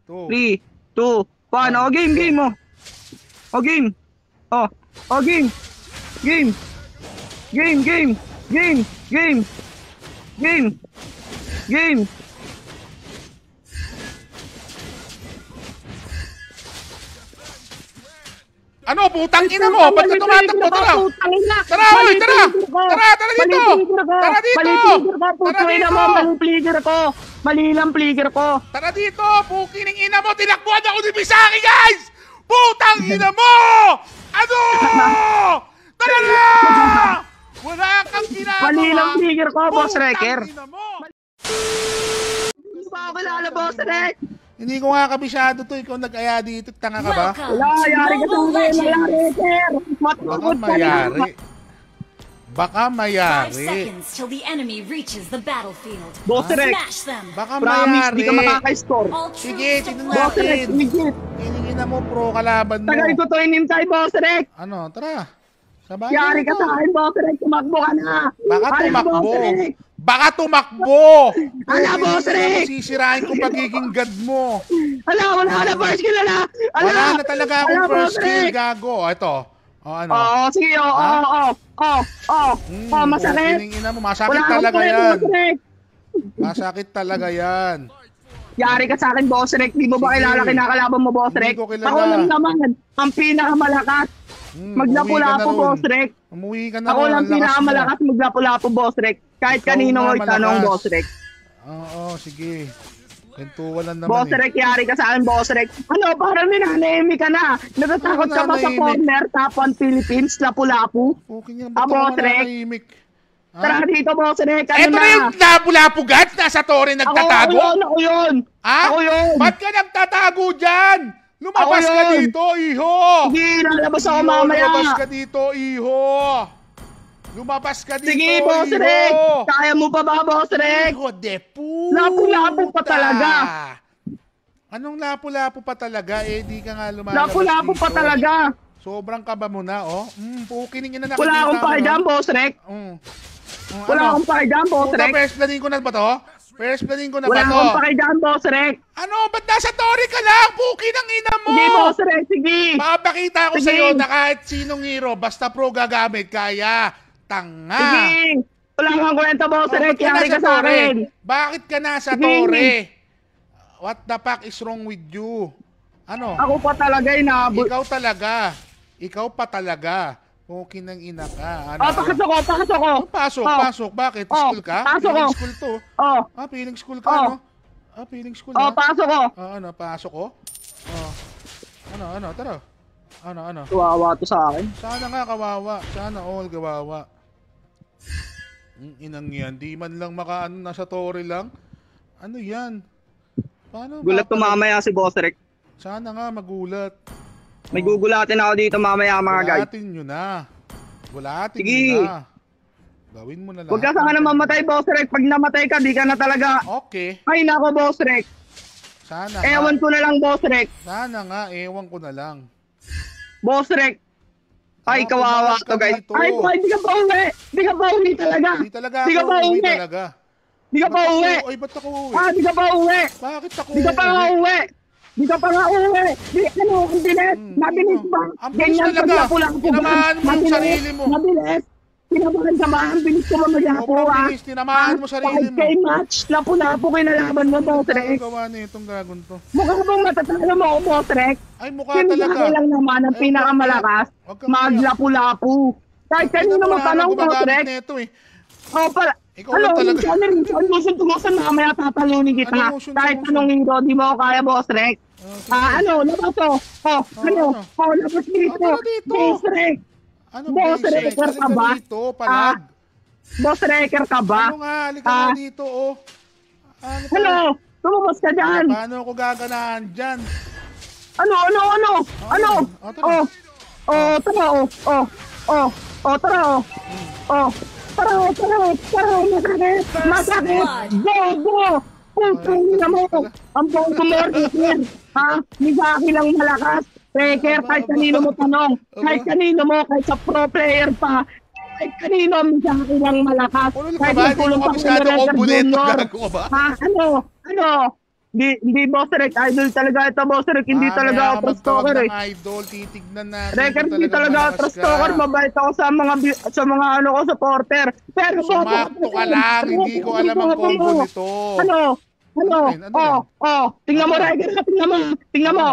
2. 3, 2, 1. O, game, game mo. O, game. O, game. Game. Game, game. Game, game. Game. Game. Ano, putang ina mo? Ba't ka tumatakbo? Tara! Tara, uy! Tara! Tara! Tara dito! Tara dito! Tara dito! Mali lang fligger ko. Tara dito! Puking ng ina mo! Tinakbuhan ako ni Misaki, guys! Putang ina mo! Ano? Tara na! Wala kang ginagawa! Mali lang fligger ko, Boss Wrecker. Putang ina mo! Hindi pa ako kilala, Boss Wreck. Hindi ko nga kabisado to. Ikaw nag-aya dito. Tanga ka ba? Wala, yari ka sa mga mayari, sir. Baka mayari. Baka 5 mayari. seconds till the enemy reaches the battlefield. Boss Wreck, Smash them. Baka promise, di ka mayari. makaka-score. All Sige, troops tignan Boss Wreck, natin. legit. Hiningin na mo pro kalaban mo. Tagal ko to inimtay, Boss Wreck. Ano, tara. Sabay Yari ka na sa to. akin, Boss Wreck. Tumakbo ka na. Baka Ay, tumakbo. Boss Wreck. Baka tumakbo. Ala, Boss Wreck. Sisirain ko pagiging god mo. Ala, wala na, first kill na. Ala, Wala na talaga akong ala, first Boss kill, Wreck. gago. Ito. O ano? Oo, sige, masakit. Puking ina mo. Masakit Wala akong talaga pwede, yan. Boss Wreck. Masakit talaga yan. Yari ka sa akin, Boss Wreck. Di mo ba Sige. kilala kinakalaban mo, Boss Hindi Wreck? ko kilala. Ako lang naman, ang pinakamalakas. Maglapu-lapu, Boss Wreck. Umuwi ka na Ako ron. lang Ang lakas mo. pinakamalakas maglapu-lapu, Boss Wreck. Kahit Ikaw kanino nga mo itanong, malakas. Boss Wreck. Oo, sige. Kwentuhan lang naman Boss Wreck, yari ka sa akin, Boss Wreck. Ano, parang minanahimik ka na. Natatakot ka ba sa nanahimik? corner, top 1 Philippines, lapu-lapu? Puking yan. Ah, Ba't Boss ako Wreck. nanahimik? Ha? Tara dito, Boss Wreck. Ano Eto na yung lapu-lapu guys. Nasa tore nagtatago. Ako yun. Ha? Ako yun. Ba't ka nagtatago dyan? Lumabas Ako ka yun. dito, iho! Sige, lalabas ako Iho, mamaya. lumabas ka dito, iho! Lumabas ka dito, Sige, Boss iho! Wreck. Kaya mo pa ba, Boss Wreck? Iho de puta! Lapu-lapu pa talaga. Anong lapu-lapu pa talaga? Eh, di ka nga lumalabas Lapu-lapu dito. pa talaga. Sobrang kaba mo na, oh. Pukining na nakikita Wala akong mo, pakidam, no? Boss Wreck. Wala Ano? akong pakidam, Boss Puta, Wreck. first planin ko na ba to? First planin ko na Wala ba to? akong pakidam, Boss Wreck. Ano? Ba't nasa tori ka lang? Puki ng ina mo! Sige, Boss Wreck, sige. Papakita ko Sige. sa'yo na kahit sinong hero, basta pro gagamit, kaya. Tanga! Sige. Wala kang kwenta, Boss Oh, Wreck. ba't ka Yari nasa ka sa tore? akin. Bakit ka nasa Sige. tore? What the fuck is wrong with you? Ano? Ako pa talaga inabot. Ikaw talaga. Ikaw pa talaga. Puki ng ina ka. Ano? Pasok ko, pasok ko. Pasok, Oh. pasok. Bakit? Oh, School ka? pasok Feeling ko. school to. Oh, Feeling school ka, Oh. no? Feeling school, oh, ha? pasok ko. Ano, pasok ko? Ano, tara. Ano? Tuwawa to sa akin. Sana nga kawawa. Sana all kawawa. Inang yan. Di man lang makaano, nasa tore lang. Ano yan? Paano? Gulat ko mamaya si Boss Wreck. Sana nga magulat. May gugulatin ako dito mamaya mga guys. Gulatin nyo na. Gulatin Sige. nyo na. Gawin mo na lang. Huwag ka sana mamatay, Boss Wreck. Pag namatay ka, di ka na talaga. Okay. Ay nako, Boss Wreck. Sana Ewan nga. ko na lang, Boss Wreck. Sana nga. Ewan ko na lang. Boss Wreck. Ay, Ah, kawawa pumayag ka to, guys. dito. Ay, boy, di ka pa uwi. Di ka pa uwi talaga. Di talaga Di ka ako pa uwi uwi. talaga. Di ka pa Ba't ako- uwi. Ay, ba't ako uwi? Ah, di ka pa uwi. Bakit ako Di ka pa nga uwi. Di ka pa nga uwi. Di, ano, ang bilis. Mabilis ba? Ang bilis talaga. Tinamaan mo yung sarili mo. Mabilis. Tinamaan ka ba? Ang bilis ko ba maglapo, Sobrang ah? bilis. Tinamaan mo sarili mo. 5K match. Lapo-lapo kinalaban mo, Boss Ano Wreck. gawa na itong gagon to? Mukha bang matatalo mo ako, Boss Wreck? Ay, mukha Sinabi talaga. lang naman ang Ay, pinakamalakas. Huwag ka Maglapu-lapu. Kahit kanino mo tanong, Boss Wreck. Nito, eh. Oh, pala. Ikaw lang talaga. Lusun-tulusan mamaya tatalunin kita. Ano, lusun-tulusan? Kahit anong hero, di mo ako kaya, Boss Wreck. Ano, labas to. ano? Labas dito. Ano dito? Boss Wreck. Ano Boss basic? Wrecker ka Halika ba? dito, palag. Boss Wrecker ka ba? Ano nga, halika nga dito, oh. Ano to? Hello, lumabas ka dyan. Paano ako gaganahan dyan? Ano? tara. Tara, masakit. Bobo. Putang ina mo. Ang bobo mo, Wrecker. Ha? Misaki lang malakas. Wrecker, kahit kanino mo tanong. Kahit kanino mo, kahit sa pro player pa. Kahit kanino, misaki lang malakas. Pulol ka ba? Hindi mo kabisado ko, buleto gago ka ba? Ha? Ano? Hindi Boss Rek, idol talaga ito Boss Rek, hindi talaga ako trust talker eh. Idol, titignan natin. Reker, hindi talaga ako trust talker, mabait ako sa mga ano ko, supporter. Pero sumakto ka lang, hindi ko alam ang combo nito. Ano? Tingnan mo Reker, tingnan mo.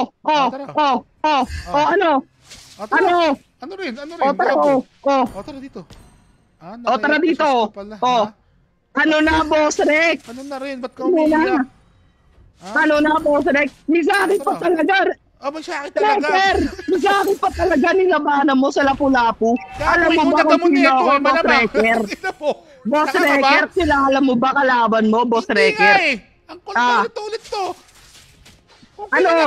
Ano? Ano rin? Tara dito. Tara dito. Ano na, Boss Rek? Ano na rin? Ba't ka umiiyak? Ano na, Boss Rek? Misaki pa talaga. Masakit talaga. Reker, misaki pa talaga nilabanan mo sa Lapu-Lapu. Alam mo ba kung sino ako, Boss Reker? Boss Reker, kilala mo ba kalaban mo, Boss Reker? Hindi nga eh. Ang ulit to. Ano na?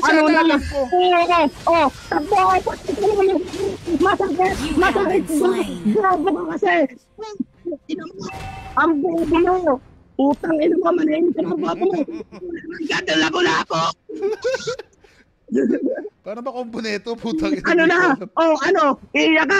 Masakit. Grabe ka kasi. Ang bobo mo. Utang ina mo, manahin ka ng bobo mo. Ganda Lapu-Lapu. Paano ba combo nito, putang ina? Ano na? Iiyak ka.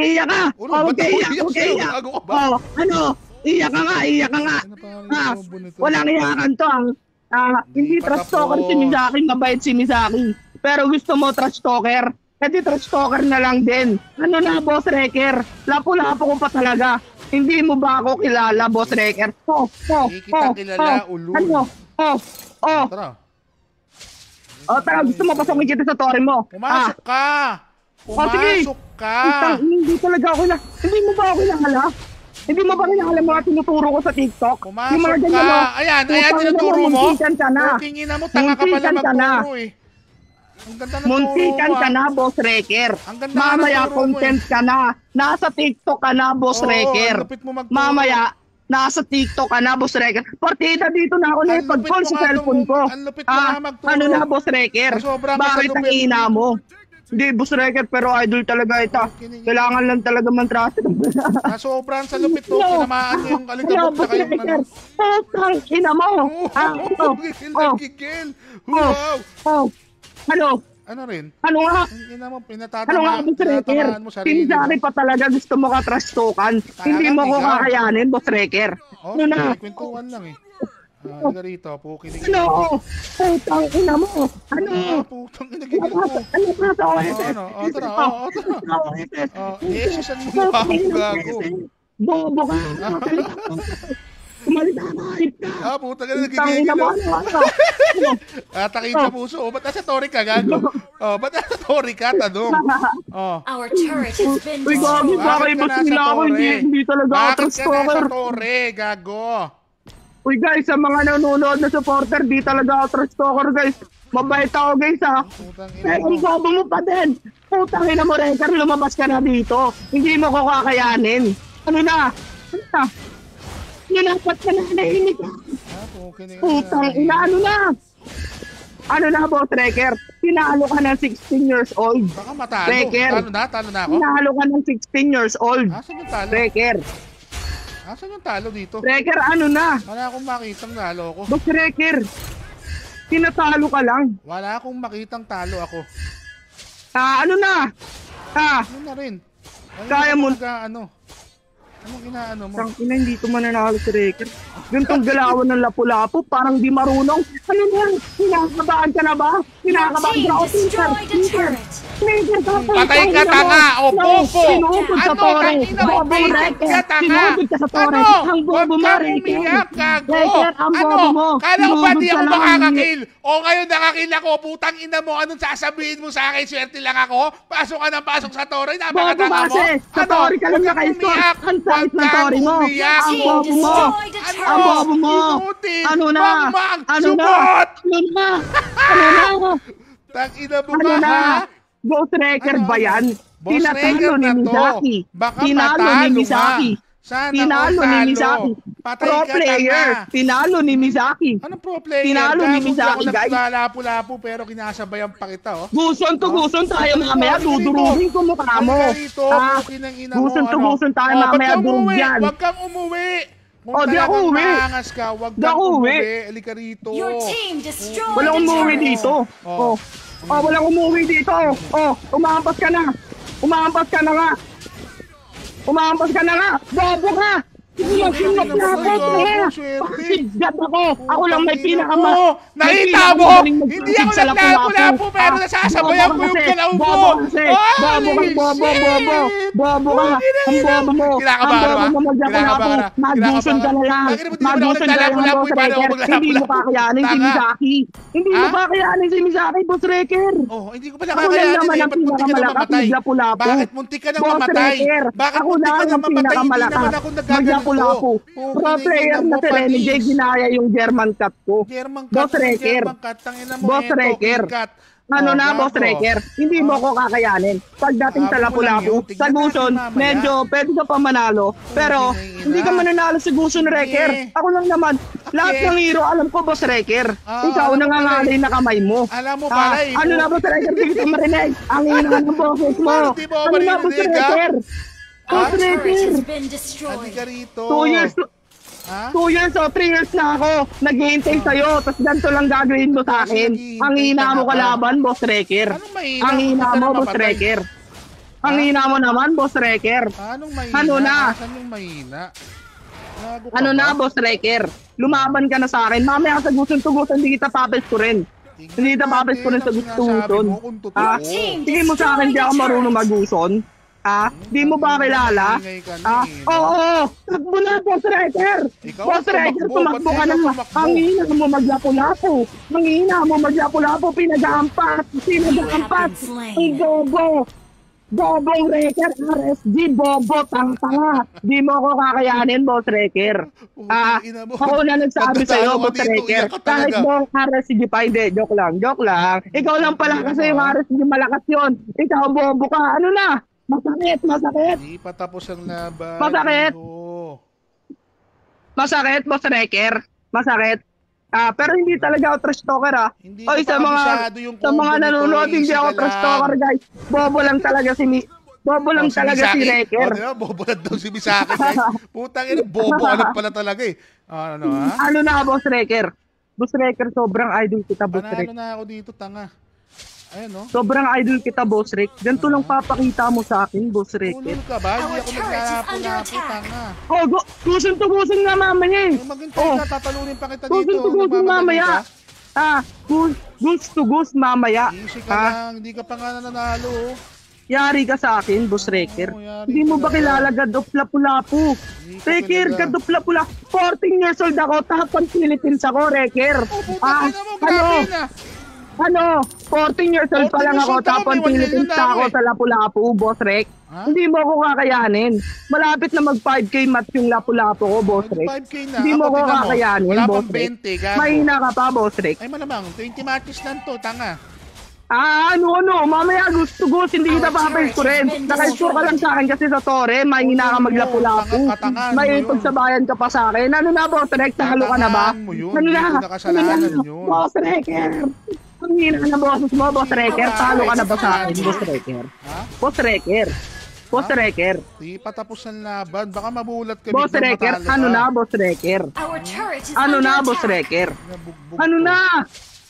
Iiyak ka nga. Walang iyakan to. Hindi trash talker si Misaki, mabait si Misaki. Pero gusto mo trash talker? Kasi trash talker na lang din. Ano na, Boss Reker? Lapu-lapu ko pa talaga. Hindi mo ba ako kilala, Boss Reker? Hindi kita kilala, ulul. Tara, gusto mo pasokin kita sa tori mo. Pumasok ka! Pumasok ka! Hindi talaga ako na. Hindi mo ba ako kilala? Hindi mo ba kilala mga tinuturo ko sa TikTok? Pumasok ka! Ayan, tinuturo mo? Kingina mo, tanga ka pala magturo eh. Ang ganda ng turo mo. Muntikan ka na, Boss Reker. Mamaya content ka na. Nasa TikTok ka na, Boss Reker. Mamaya, nasa TikTok ka na, Boss Reker. Partida dito na ako na ipag-call sa cellphone ko. Ano na, Boss Reker? Bakit ang ina mo? Hindi, Boss Reker, pero idol talaga ito. Kailangan lang talaga man-trust. Sobrang sa lupit to. Tinamaan niyo yung alikabok na kayong ano. Ang ina mo. Gigil. Wow. Ano rin? Ano nga? Ina mo, pinatatamaan mo sarili mo. Pinasari pa talaga gusto mo ka-trash-talkan. Hindi mo ko kakayanin, Boss Reker. Ano na? Kwentuhan lang eh. Halika rito, pukinig. Ano? Putang ina mo. Ano? Putang ina, gigil mo. Ano ba sa OSS? Tara. Yesusan mo mukha ko, gago. Bobo ka. Kumalita ka. Putang ina, nagigigil mo. Atakin sa puso. Ba't nasa tori ka, gago? Ba't nasa tori ka, tanong? Our turret has been Uy, gago, bakit ba sila ako? Hindi talaga ako Bakit ka trash-talker. nasa tori, gago? Uy guys, sa mga nanonood na supporter, di talaga ako trash talker guys. Mabait ako guys ha. Pero ang bobo mo pa din. Putang ina mo, Reker, lumabas ka na dito. Hindi mo ko kakayanin. Ano na? Nanapat ka na, nahimik ka. Putang ina, ano na? Ano na, Boss Reker? Pinalo ka ng 16 years old. Baka matalo. Reker. Talo na ako? Pinalo ka ng 16 years old. Asan yung talo? Reker. Asan yung talo dito? Reker, ano na? Wala akong makitang talo ako. Boss Reker, tinatalo ka lang. Wala akong makitang talo ako. Ano na? Ano na rin? Kaya mo. Anong inaano mo? Tangina, hindi ko mananalo si Reker. Gantong galawan ng Lapu-Lapu, parang di marunong. Ano na? Kinakabahan ka na ba? Kinakabahan ka ako, Peter. Patay ka, tanga! O, bobo! Sinugod sa tore. Bobo, Reker. Sinugod ka sa tore. Ang bobo mo, umiyak, gago! Reker, ang bobo mo. Kala ko ba di ako makakakil? O ngayon nakakil ako, putang ina mo, anong sasabihin mo sa akin? Swerte lang ako? Pasok ka ng pasok sa tore, napakatanga mo? Sa tore ka lang naka-score. Ang sakit ng tore mo. Ang bobo mo. Ang bobo mo. Ano na? Ano na? Ano na? Ano na? Tangina mo ba, ha? Ghost Reker ba yan? Boss Tinatalo ni Misaki. Tinalo ni Misaki. Tinalo ni Misaki. Pro player. Tinalo ni Misaki. Anong pro player? Tinalo ni Misaki, guys. Naglalapo-lapo pero kinasabayan pa kita, oh. Guson to guson tayo mamaya. Dudurugin ko mukha mo. Guson to guson tayo mamaya. Durugyan. Huwag kang umuwi. Kung di ako uwi. maangas ka, huwag kang umuwi. Halika rito. Walang umuwi dito. Walang umuwi dito. Umahampas ka na. Umahampas ka na nga. Umahampas ka na nga. Bobo ka. Hindi mo sinapapot eh. Sigat ako. Ako lang may pinaka... Nakita mo! Hindi ako naglapo-lapo pero nasasabayan mo yung galaw mo! Bobo kasi! Bobo ka! Bobo! Bobo ka! Ang bobo mo! Ang bobo mo maglapo-lapo! Magduson ka na lang! Magduson ka na lang, Boss Reker! Hindi mo kakayanin si Misaki! Hindi mo kakayanin si Misaki, Boss Reker! Oh, hindi ko pala kakayanin eh. Ba't munti ka na mamatay? Bakit munti ka na mamatay? Bakit munti ka na mamatay? Hindi naman ako nagaganito. Maglapo-lapo! Pro player na si Renegade, ginaya yung German cat ko. Boss Reker. Boss Reker. Ano na, Boss Reker? Hindi mo ko kakayanin. Pagdating sa Lapu-Lapu, sa Guson, medyo pwede ka pa manalo. Pero, hindi ka mananalo sa Guson, Reker. Ako lang naman, lahat ng hero, alam ko, Boss Reker. Ikaw, nangangalay na kamay mo. Alam mo pala eh. Ano na, Boss Reker? Hindi kita marinig. Ang ina ng boses mo. Ano na, Boss Reker? Our Boss turret Reker. has been destroyed. Halika rito. 2 years, 2 years o 3 years na ako naghihintay sa'yo, tapos ganito lang gagawin mo sa akin. Ang hina mo kalaban, Boss Reker. Anong mahina? Ang hina mo, Boss Reker. Ang hina mo naman, Boss Reker. Anong mahina? Ano na? Saan yung mahina? Gago ka Ano ba? na, Boss Reker? Lumaban ka na sa akin. Mamaya sa gusto-tugusan, hindi kita papes ko rin. Hindi kita papes ko rin sa gusto-tugusan. Sige mo sa akin, di ako marunong maguson. Di mo ba kilala? Oo! Takbo na, Boss Reker! Boss Reker, tumakbo ka na! Ang hina mo maglapo-lapo! Ang hina mo maglapo-lapo! Pinag-aampas! Pinag-aampas! Ang bobo! Bobong Reker! RSG! Bobo! Tang-tanga! Di mo ako kakayanin, Boss Reker! Ako na nagsabi sa'yo, Boss Reker! Kahit mo RSG pa, hindi. Joke lang, joke lang. Ikaw lang pala kasi yung RSG malakas yun. Ikaw, bobo ka! Ano na? Masakit, masakit. Hindi pa tapos ang laban. Masakit. Masakit, Boss Reker. Masakit. Pero hindi talaga ako trash talker Oy, sa mga nanonood, hindi ako trash talker, guys. Bobo lang talaga si si Reker. Bobo lang daw si Misaki, guys. Putang ina, bobo alam pala talaga eh. Ano ha? Ano na, Boss Reker? Boss Reker, sobrang idol kita, Boss Reker. Panalo na ako dito, tanga. Ayun, no? Sobrang idol kita, Boss Rick. Ganito lang papakita mo sa akin, Boss Rick. Ulol ka ba? Hindi ako naglapo-lapo, tanga. Gusto nga mamaya eh. Maghintay ka, tatalunin pa kita dito. Gusto mamaya. Gusto mamaya. Easy ka lang, hindi ka pa nga nananalo. Yari ka sa akin, Boss Reker. Hindi mo ba kilala God of Lapu-Lapu? Reker, God of Lapu-Lapu. 14 years old ako, tapang Philippines ako, Reker. Ano? 14 years old pa lang ako, tapon Philippines na ako sa Lapu-Lapu, Boss Rek. Hindi mo ako kakayanin. Malapit na mag 5K match yung Lapu-Lapu ko, Boss Rek. Hindi mo ako kakayanin, Boss Rek. Mahina ka pa, Boss Rek. Ay malamang, 20 matches lang to, tanga. Mamaya gusto, hindi kita papayos ko rin. Naka-score ka lang sa akin kasi sa Torre, mahina ka maglapu-lapu. May pagsabayan ka pa sa akin. Ano na, Boss Rek? Tahalo ka na ba? Ano na? Boss Reker. Ang hina na boses mo, Boss Reker. Talo ka na ba sa akin, Boss Reker? Boss Reker. Boss Reker. Di pa tapos ang laban. Baka mabulat ka. Boss Reker, ano na, Boss Reker? Ano na, Boss Reker? Ano na?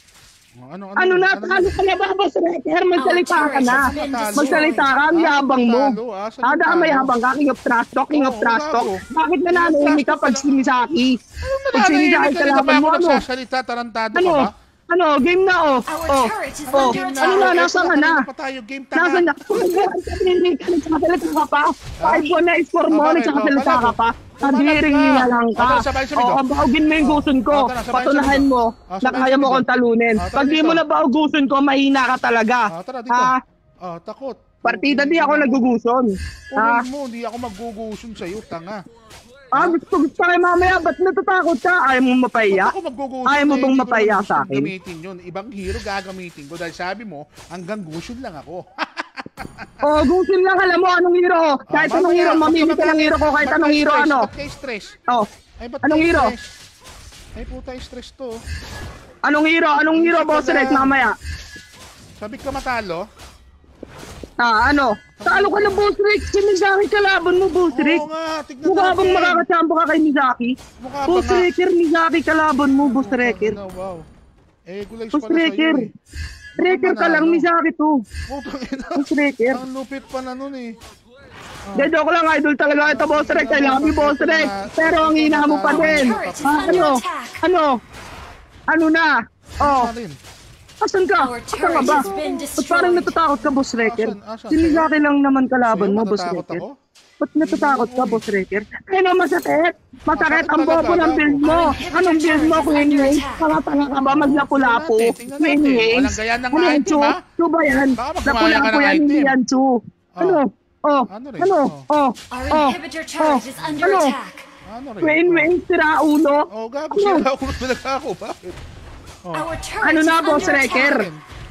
Ano na? Talo ka na ba, Boss Reker? Magsalita ka na. Magsalita ka, ang yabang mo. Ada ka mayabang ka, King of Trash Talk, King of Trash Talk. Bakit nananahimik ka pag sinisaki? Pag sinisaki ka laban mo, ano? Nagsasalita, tarantado ka ba? Ano, game na ano na, nasa ka na? Nasa na? Nagsasalita ka pa? 5 buwan na score mo, nagsasalita ka pa? Nadiring nila lang ka. Baugin mo yung gusun ko. Patunahan mo na kaya mo kong talunin. Pag di mo na baugusun ko, mahina ka talaga. Takot. Partida di ako naguguson. Ulan mo, di ako maguguson sa'yo, tanga. Gusto kayo mamaya, ba't natatakot ka? Ayaw mo mapaya? Ayaw mo bang mapaya sa akin? Gamitin yun. Ibang hero gagamitin ko dahil sabi mo, hanggang gusun lang ako. Gusun lang, alam mo, anong hero? Kahit anong hero, mamili ka ng hero ko, kahit anong hero, ano? Ba't kayo stress? Anong hero? Ay puta, stress to. Anong hero, Boss Rek, mamaya? Sabi ka matalo? Ano? Talo ka ng Boss Rick. Si Mizaki kalaban mo, Boss Rick. Oo nga, tignan mukha bang makakachampo ka kay Mizaki? Boss Reker, Mizaki kalaban mo, Boss Reker. Wow. Gulay Boss Reker. Reker ka lang, Mizaki to. Boss Reker. Ang lupit pa na nun eh. De, joke lang, idol talaga ito, Boss Rex. I love you, Boss Rex. Pero ang hina mo pa din. Ano na? Oh, asan ka? Asan ka ba? Ba't parang natatakot ka, Boss Reker? Sinigaki lang naman kalaban mo, Boss Reker. Ba't natatakot ka, Boss Reker? Ano, masakit? Masakit ang bobo ng build mo. Anong build mo, Queen Wayne? Tanga-tanga ka ba? Maglapu-lapu. Queen Wayne? Ano yan, Chu? Chu ba yan? Lapu-lapu yan, hindi yan, Chu. Ano? Queen Wayne, sira ulo. Gago, sira ulo talaga ako. Bakit? Ano na, Boss Reker?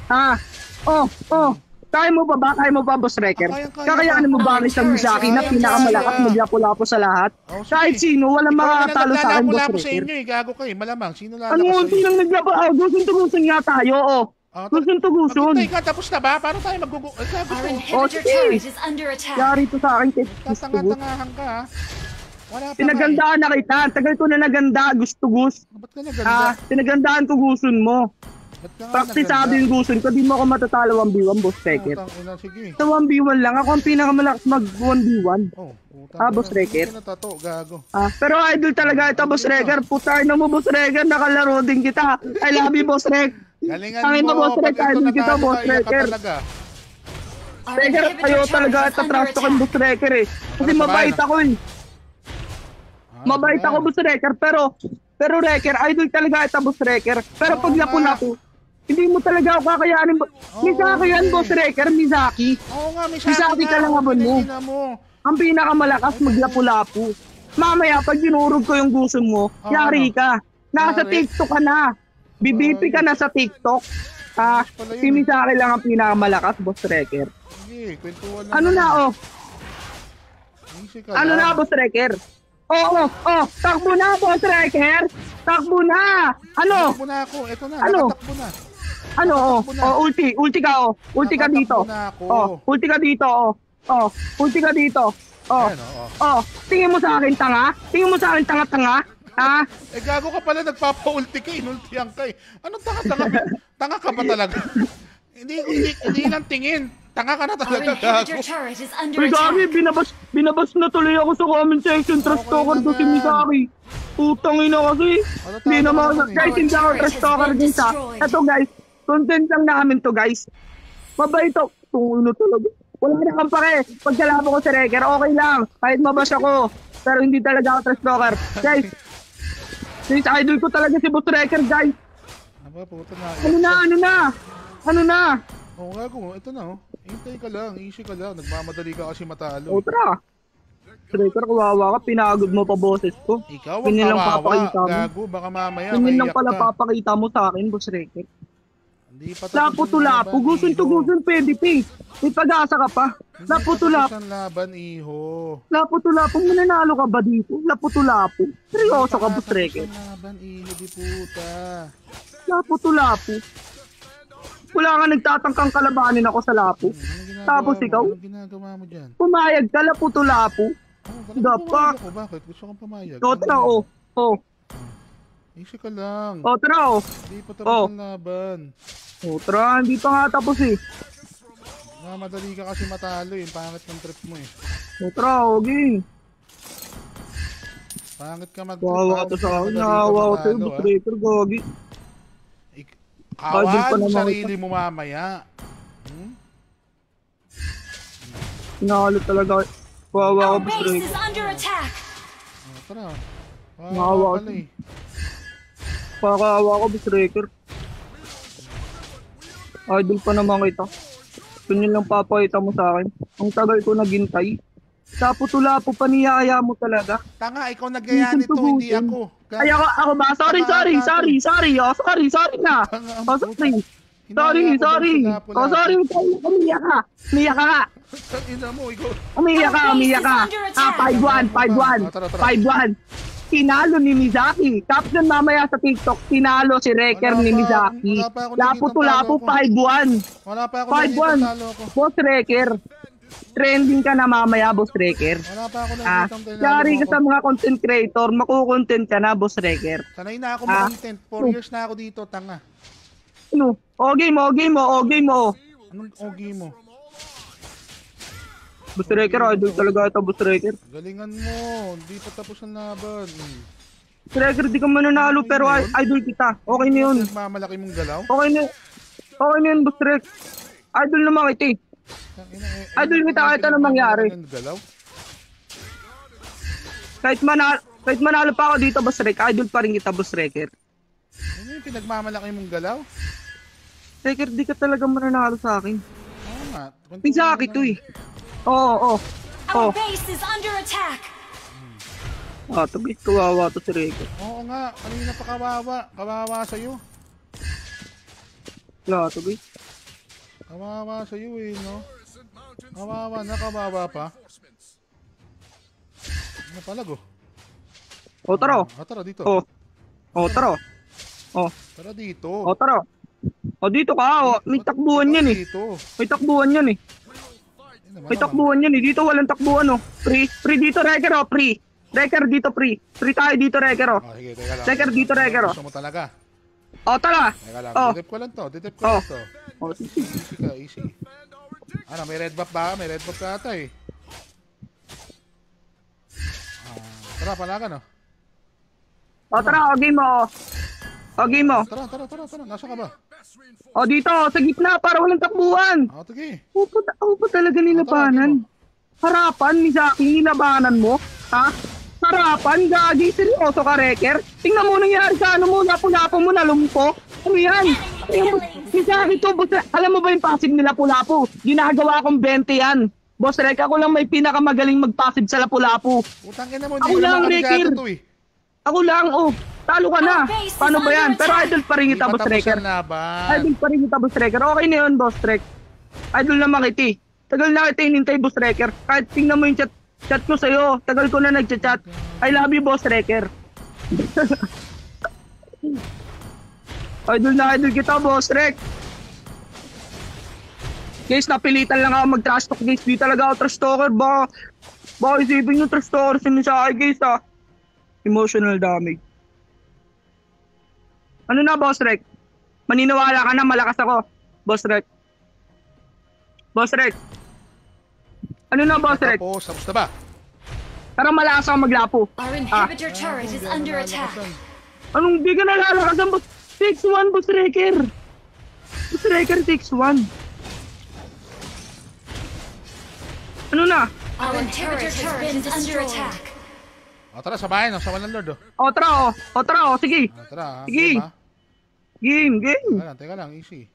Kaya mo ba, Boss Reker? Kakayanin mo ba ang isang Misaki na pinakamalakas maglapu-lapo sa lahat? Kahit sino, walang makakatalo sa akin, Boss Reker. sa inyo eh, gago kayo, malamang. Sino lalakas Ano, sa'yo? sinang naglapo? Gusong-tuguson nga tayo, Gusong-tuguson. Pagkintay ka, tapos na ba? Paano tayo gago Our to? inhibitor turret is under attack. Yari to sa akin, Tatanga-tangahan ka, ha? Wala pa Pinagandaan na kita. Tagal ko na naganda, gusto-gus. Ba't ka naganda? Pinagandaan ko guson mo. Ba't ka nga Praktisado yung guson ko, di mo ako matatalo 1v1, Boss Reker. Sige. Sa 1v1 lang, ako ang pinakamalakas mag 1v1. Boss Reker. Tato, gago. Pero idol talaga ito, Boss Reker. Putay na mo, Boss Reker. Nakalaro din kita. I love you, Boss Rek. Galingan mo, Boss Rek. Idol kita, Boss Reker. Reker, kayo talaga ito. Trust ko yung Boss Reker eh. Kasi mabait ako eh. Mabait ako, Boss Reker. Pero Reker, idol talaga ito, Boss Reker. Pero pag lapu-lapu, hindi mo talaga ako kakayanin. Misaki yan, Boss Reker. Misaki. Oo nga, Misaki ka lang abon mo. Ang pinakamalakas maglapu-lapu. Mamaya, pag dinurog ko yung gusto mo, yari ka. Nasa TikTok ka na. BBP ka na sa TikTok. Si Misaki lang ang pinakamalakas, Boss Reker. Sige, kwentuhan lang. Ano na, Ano na, Boss Reker? Takbo na, Boss Reker. Takbo na. Ano? Takbo na ako. Ito na, Ano? nakatakbo na. Ano, ulti ka, ulti ka dito. Ulti ka dito, ulti ka dito. Tingin mo sa akin, tanga? Tingin mo sa akin, tanga-tanga? Gago ka pala, nagpapa-ulti ka, inultihan ka eh. Anong tanga-tanga? Tanga ka ba talaga? Hindi lang tingin. Tanga ka na talaga, gago. Uy, Gagi, binabas na tuloy ako sa comment section. Trust talker to si Misaki. Putang ina kasi. Hindi naman, guys, hindi ako trust talker din sa. Ito guys, content lang namin to guys. Mabait to. Tungo talaga. Wala na kang pake. Pagkalaban ko sa Reker, okay lang. Kahit mabas ako. Pero hindi talaga ako trust talker. Guys, idol ko talaga si Boss Reker, guys. Ano na? Gago, ito na Hintay ka lang, easy ka lang. Nagmamadali ka kasi matalo. Tara. Reker, kawawa ka. Pinagod mo pa boses ko. Ikaw ang kawawa. Gago, baka mamaya ganyan lang pala papakita mo sa akin, Boss Reker. Lapo to lapo. Gusto pwede pink. May pag-asa ka pa. Lapo to lapo. Laban, iho. Lapo to lapo. Mananalo ka ba dito? Lapo to lapo. Seryoso ka, Boss Reker. Laban, iho, di puta. Lapo to lapo. Wala ka nagtatangkang kalabanin ako sa lapo. Tapos ikaw? Anong ginagawa mo dyan? Pumayag ka, lapo to lapo. Dapat. Bakit? Gusto kang pumayag? Tara, Easy ka lang. Tara, Hindi pa tapos ang laban. Tara, hindi pa nga tapos eh. Madali ka kasi matalo eh. Pangit ng trip mo eh. Tara, okay. Pangit ka mag-trip. Wawa ka sa akin. Nahawa ko sa'yo, Boss Reker, Gagi. Kawan mo sarili mo mamaya. Pinakalo talaga. Wawa ka, Boss Reker. Tara. Nahawa ko. Pakakawa ko, Boss Reker. Idol pa naman kita. Ganyan lang papakita mo sa akin. Ang tagal ko naghintay. Lapo-tulapo pa niyaya mo talaga. Tanga, ikaw nagaya nito, hindi ako. Ay, ako ba? Sorry na. Sorry. Umiyak ka. Umiyak ka. Umiyak ka. 5-1. Tinalo ni Misaki. Tapos nun mamaya sa TikTok, tinalo si Reker ni Misaki. Lapo-tulapo, 5-1. 5-1. Boss Reker. Trending ka na mamaya, Boss Reker. Wala pa ako nakikitang Yari ka sa mga content creator, makukontent ka na, Boss Reker. Sanay na ako mag-content. 4 years na ako dito, tanga. Ano? O game mo. Anong OG mo? Boss Wrecker, idol talaga ito, Boss Wrecker. Galingan mo. Hindi pa tapos ang laban. Boss Wrecker, di ka mananalo pero idol kita. Okay na yun. Nagmamalaki mong galaw. Okay na yun, Boss Wrecker. Idol naman kita eh. Idol kita kahit anong mangyari. Galaw? Kahit manalo pa ako dito, Boss Wrecker, idol pa rin kita, Boss Wrecker. Ano yung pinagmamalaki mong galaw? Wrecker, di ka talaga mananalo sa akin. Oo nga. Pinsaki to eh. Oo. Our base is under attack. Tabi, kawawa to si Wrecker. Oo nga. Kanina pa kawawa. Kawawa sa'yo. Tabi. Kawawa sa'yo eh, no? Kawawa na, kawawa pa. Ano palago? Tara. Tara dito. Tara. Tara dito. Tara. Dito ka. May takbuhan yan eh. Dito. May takbuhan yan eh. May takbuhan yan eh. Dito walang takbuhan oh. Free dito, Wrecker oh. Free. Wrecker dito, free. Free tayo dito, Wrecker oh. Sige, teka lang. Wrecker dito, Wrecker oh. Gusto mo talaga? Tara. Teka lang. Detep ko lang to. Sige. Easy ka, easy. Ano, may red buff ba? May red buff ka ata eh. Tara, palagan oh. Tara, game mo. Game mo. Tara. Nasa ka ba? Dito, sa gitna, para walang takbuhan. Sige. Upo talaga nilabanan. Harapan, Misaki, nilabanan mo. Ha? Harapan, gagi, seryoso ka, Wrecker? Tingnan mo nangyari sa ano mo, lapu-lapo mo, nalumpo. Ano yan? Misaki to, boss, alam mo ba yung passive nila lapu-lapo? Ginagawa kong 20 yan. Boss Wrecker, ako lang may pinakamagaling mag-passive sa lapu-lapo. Utang ina mo, Ako hindi ko lang, naman Wrecker. kabisado to eh. Ako lang, talo ka na. Paano ba yan? Pero idol pa rin kita, Boss Wrecker. Idol pa rin kita, Boss Wrecker. Okay na yun, Boss Wreck. Idol na makiti. Tagal na kita hinintay, Boss Wrecker. Kahit tingnan mo yung chat ko sa'yo. Tagal ko na nagchat-chat. I love you, Boss Wrecker. Idol na idol kita, Boss Wreck. Guys, napilitan lang ako mag-trash talk, guys. Di talaga ako trash talker. Baka isipin yung trash talker sa akin, guys, ha. Emotional damage. Ano na, Boss Wreck? Maniniwala ka na malakas ako, Boss Wreck. Boss Wreck. Ano na, Boss Wreck? Tapos na ba? Parang malakas ako maglapo. Our inhibitor turret is under attack. Anong di ka nalalakasan, Boss? 6-1, Boss Wrecker. Boss Wrecker, 6-1. Ano na? Our inhibitor turret is under attack. Tara, sabahin. Sabahin ng Lord oh. Tara, sige. Tara, sige. Game. Teka lang, easy.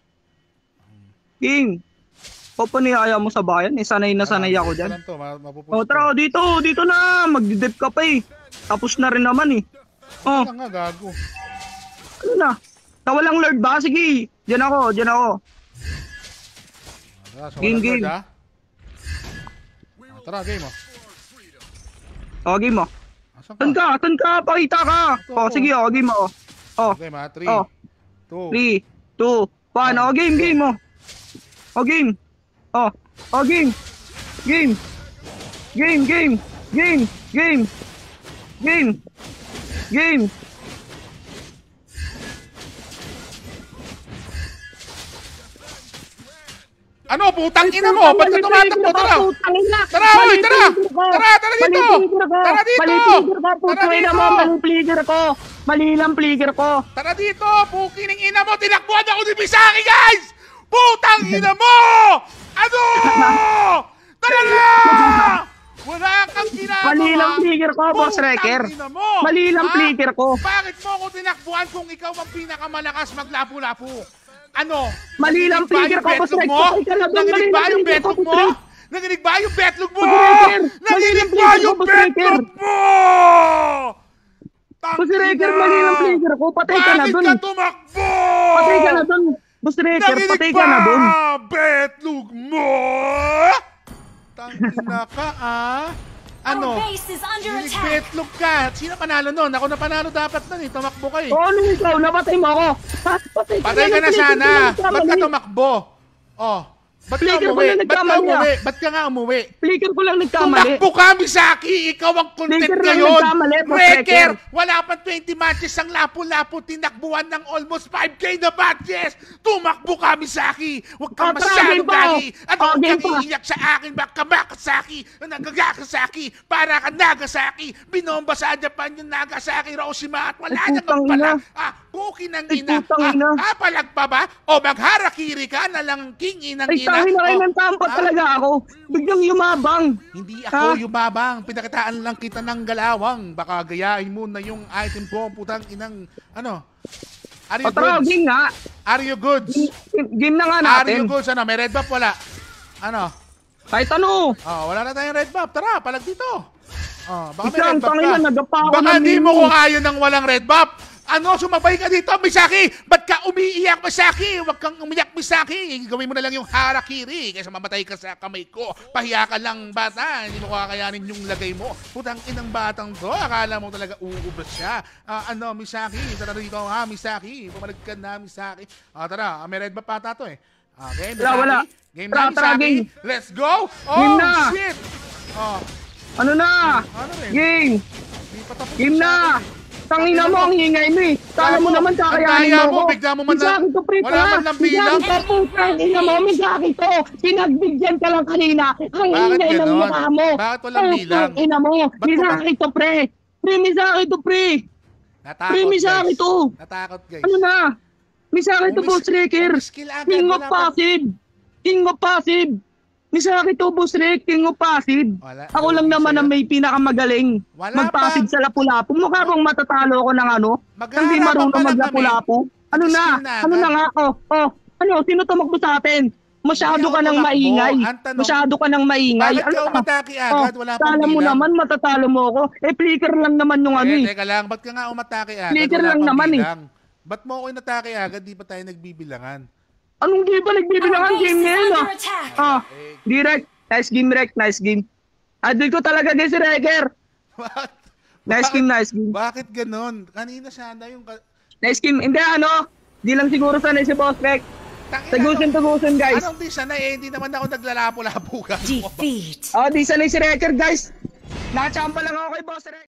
Game. Panihaya mo sa bayan, sanay na sanay ako dyan. Tara, dito na, magdidip ka pa eh. Tapos na rin naman eh. Tara nga, gago. Ano na? Nawalang Lord ba? Sige, dyan ako. Tara, game. Lord, tara, game oh. Game mo. Saan ka? Pakita ka. Sige, game mo. Okay, 3, 2, 2, 1. Game mo. Game. Game. Ano, putang ina mo? Ba't ka tumatakbo? Tara! Tara dito! Mali lang pleaser ko. Tara dito! Puki ng ina mo! Tinakbuhan ako ni Misaki, guys! Putang ina mo! Ano? Tara na! Wala kang ginagawa! Mali lang pleaser ko, Boss Wrecker. Mali lang pleaser ko. Bakit mo ako tinakbuhan kung ikaw ang pinakamalakas maglapu-lapu? Ano? Mali lang pleaser ko, Boss Wrecker. Nanginig ba yung betlog mo? Nanginig ba yung betlog mo? Nanginig ba yung betlog mo? Boss Wrecker, mali lang pleaser ko. Patay ka na dun. Bakit ka tumakbo? Patay ka na dun. Boss Wrecker, patay ka na dun. Nanginig ba betlog mo? Tangina ka Ano? Our base is under attack. Betlog ka. Sino panalo nun? Ako na panalo dapat nun eh. Tumakbo ka eh. Ano ikaw? Napatay mo ako. Patay ka na sana. Ba't ka tumakbo? Ba't ka nga umuwi? Flicker ko lang nagkamali. Tumakbo ka, Misaki! Ikaw ang content ngayon! Wrecker! Wala pa 20 matches ang lapu-lapu tinakbuhan ng almost 5K na matches! Tumakbo ka, Misaki! Huwag kang Tara, masyadong game pa. gagi! At huwag Game kang pa. iiyak sa akin, Nagasaki! Nagagasaki! Para ka Nagasaki! Binomba sa Japan yung Nagasaki, Hiroshima at wala Ay, namang putang pala! ina. Kuki ng Ay, ina! putang ina. Palag pa ba? O magharakiri ka na lang king inang Ay, ina? tayo na kayo O, ng tampat talaga ako. Biglang yumabang. Hindi ako yumabang. Pinakitaan lang kita ng galawang. Baka gayahin mo na yung item ko, putang inang, ano? Are you O tara, goods? game nga. Are you goods? Game na nga Are you natin. goods? Ano? May red buff? Wala. Ano? Kahit ano. Oh, wala na tayong red buff. Tara, palag dito. Oh, baka may Isang red buff tangina, ka. nagapa ako Baka ng di mo mini. ko kaya ng walang red buff. Ano, sumabay ka dito, Misaki? Ba't ka umiiyak, Misaki? Huwag kang umiyak, Misaki. Gawin mo na lang yung harakiri kaysa mamatay ka sa kamay ko. Pahiya ka lang, bata. Hindi mo kakayanin yung lagay mo. Putang inang batang to. Akala mo talaga uubras siya. Ano, Misaki? Tara rito, ha, Misaki? Pumalag ka na, Misaki. Tara, may red buff pata to eh. Okay, Misaki. Wala. Game Tara, na, tara, Misaki. game. Let's go. Oh, Game na. shit. Oh, Ano na? ano rin? Game. Di pa tapos Game na. Misaki. Tangina mo, ang hingay mo eh. Kala mo naman kakayanin Kaya mo mo, ako. bigla mo man Misaki to, pre, wala ha? man lang bilang. Misaki to, putang ina mo, Misaki to. Pinagbigyan ka lang kanina. Ang Bakit hingay ng ganon? mukha mo. Bakit walang bilang? Putang ina mo. Ba't Misaki to, pre. Pre, Misaki to, pre. Natakot, Pre, Misaki guys. to. Natakot, guys. Ano na? Misaki to, boss Wrecker. Skill agad, King of wala pa. passive. King of passive. Misaki to, boss Wreck. King of passive. Wala. Ako lang naman ang may pinakamagaling. Wala Mag-passive pa. sa lapu-lapu. Mukha bang matatalo ko ng ano? Hindi Maghaharapan marunong pa lang maglapu-lapu. Ano na? Skill na Ano agad. na nga? Ano? Sino tumakbo sa atin? Masyado Hindi ka ako nang tumakbo. maingay. Ang tanong, Masyado ka nang maingay. Bakit ka umatake agad? Wala pang Kala mo bilang. naman matatalo mo ako. Flicker lang naman yung ano eh. Teka lang, ba't ka nga umatake agad? Flicker Wala lang pang naman, eh. bilang. Ba't mo ako inatake agad? Di pa tayo nagbibilangan? Anong di ba Our nagbibilangan base game is ngayon under attack. Direct. Nice game, Rek. Nice game. Idol ko talaga din si Wrecker. Bakit? Nice game, nice game. Bakit ganon? Kanina sana yung... Nice game. Hindi ano. Di lang siguro sanay si Boss Rek. Tangina, Tagusin, guys. Anong di sana eh? Hindi naman ako naglalapo-lapo ka. Defeat. Di sanay si Wrecker, guys. Nakachamba lang ako kay Boss Rek.